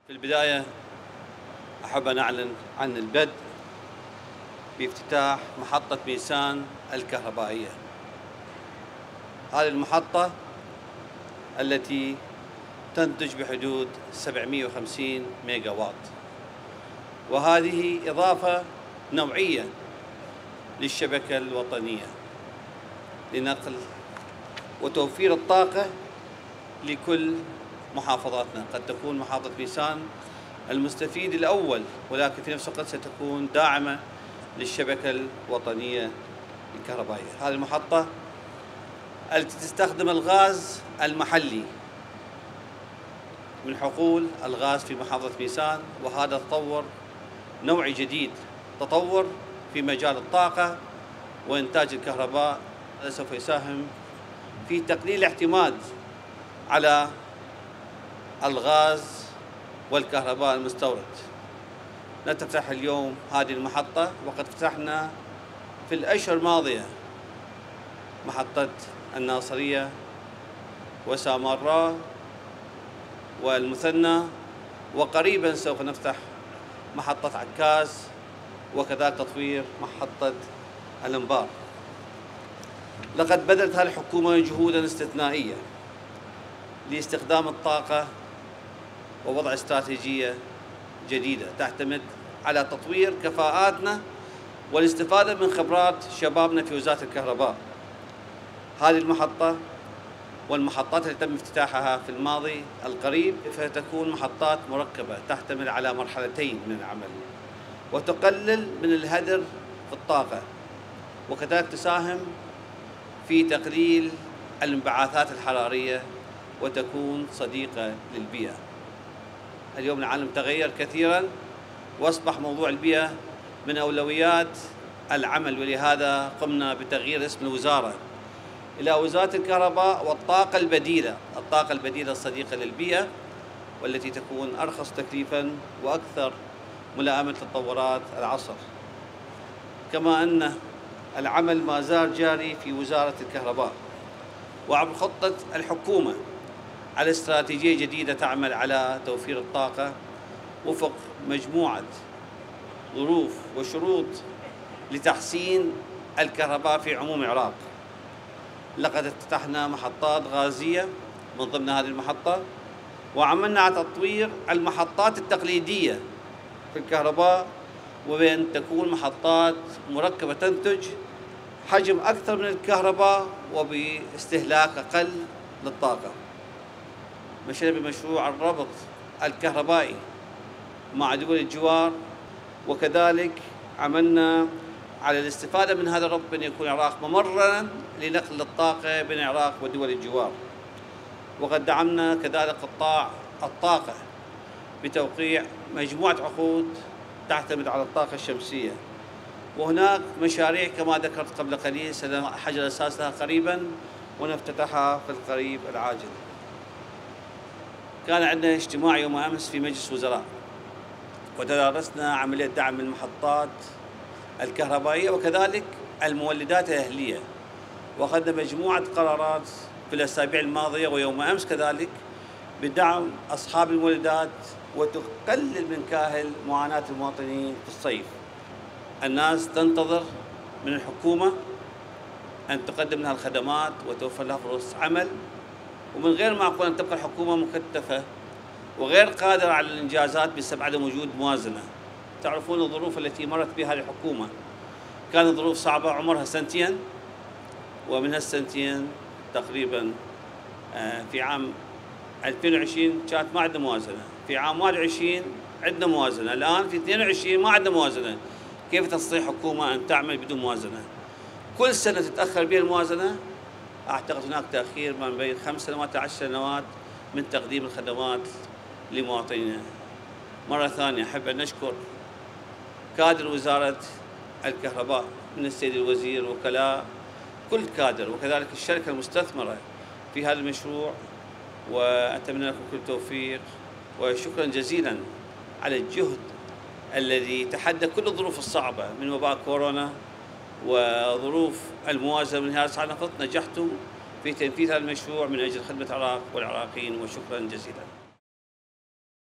في البداية أحب أن أعلن عن البدء بافتتاح محطة ميسان الكهربائية. هذه المحطة التي تنتج بحدود 750 ميجا واط، وهذه إضافة نوعية للشبكة الوطنية لنقل وتوفير الطاقة لكل محافظاتنا. قد تكون محافظة ميسان المستفيد الأول، ولكن في نفس الوقت ستكون داعمة للشبكة الوطنية الكهربائية. هذه المحطة التي تستخدم الغاز المحلي من حقول الغاز في محافظة ميسان، وهذا تطور نوعي جديد، تطور في مجال الطاقة وإنتاج الكهرباء. هذا سوف يساهم في تقليل الاعتماد على الغاز والكهرباء المستورد. نفتتح اليوم هذه المحطة، وقد فتحنا في الأشهر الماضية محطة الناصرية وسامراء والمثنى، وقريبا سوف نفتح محطة عكاز، وكذلك تطوير محطة الأنبار. لقد بدأت هذه الحكومة جهودا استثنائية لاستخدام الطاقة ووضع استراتيجية جديدة تعتمد على تطوير كفاءاتنا والاستفادة من خبرات شبابنا في وزارة الكهرباء. هذه المحطة والمحطات التي تم افتتاحها في الماضي القريب فتكون محطات مركبة تحتمل على مرحلتين من العمل، وتقلل من الهدر في الطاقة، وكذلك تساهم في تقليل الانبعاثات الحرارية وتكون صديقة للبيئة. اليوم العالم تغير كثيرا، واصبح موضوع البيئة من أولويات العمل، ولهذا قمنا بتغيير اسم الوزارة إلى وزارة الكهرباء والطاقة البديلة، الطاقة البديلة الصديقة للبيئة، والتي تكون أرخص تكليفا وأكثر ملائمة لتطورات العصر. كما أن العمل ما زال جاري في وزارة الكهرباء وعبر خطة الحكومة على استراتيجية جديدة تعمل على توفير الطاقة وفق مجموعة ظروف وشروط لتحسين الكهرباء في عموم العراق. لقد افتتحنا محطات غازية من ضمن هذه المحطة، وعملنا على تطوير المحطات التقليدية في الكهرباء، وبأن تكون محطات مركبة تنتج حجم أكثر من الكهرباء وباستهلاك أقل للطاقة. مشينا بمشروع الربط الكهربائي مع دول الجوار، وكذلك عملنا على الاستفادة من هذا الربط بأن يكون العراق ممرا لنقل الطاقة بين العراق ودول الجوار. وقد دعمنا كذلك قطاع الطاقة بتوقيع مجموعة عقود تعتمد على الطاقة الشمسية، وهناك مشاريع كما ذكرت قبل قليل سنحجر الأساس لها قريبا ونفتتحها في القريب العاجل. كان عندنا اجتماع يوم أمس في مجلس وزراء، وتدارسنا عملية دعم المحطات الكهربائية وكذلك المولدات الأهلية، وأخذنا مجموعة قرارات في الأسابيع الماضية ويوم أمس كذلك بدعم أصحاب المولدات وتقلل من كاهل معاناة المواطنين في الصيف. الناس تنتظر من الحكومة أن تقدم لها الخدمات وتوفر لها فرص عمل، ومن غير معقول أن تبقى الحكومة مكتفة وغير قادرة على الإنجازات بسبب عدم وجود موازنة. تعرفون الظروف التي مرت بها هذه الحكومة، كانت ظروف صعبة عمرها سنتين، ومن هالسنتين تقريبا في عام 2020 كانت ما عندنا موازنة، في عام 21 عندنا موازنة، الآن في 22 ما عندنا موازنة. كيف تستطيع حكومة أن تعمل بدون موازنة؟ كل سنة تتأخر بها الموازنة. أعتقد هناك تأخير ما بين 5 سنوات إلى 10 سنوات من تقديم الخدمات لمواطنينا. مرة ثانية أحب أن نشكر كادر وزارة الكهرباء من السيد الوزير وكلاء كل كادر، وكذلك الشركة المستثمرة في هذا المشروع، وأتمنى لكم كل توفيق، وشكرا جزيلا على الجهد الذي تحدى كل الظروف الصعبة من وباء كورونا وظروف الموازنة من هذا الصعب. نجحتم في تنفيذ هذا المشروع من أجل خدمة العراق والعراقيين، وشكرا جزيلا.